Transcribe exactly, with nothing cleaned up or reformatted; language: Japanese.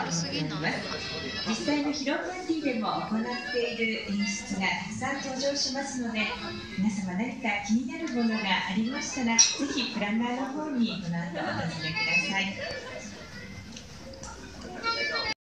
思っております。実際の披露パーティーでも行っている演出がたくさん登場しますので、皆様何か気になるものがありましたら、ぜひプランナーの方にこの後お尋ねください。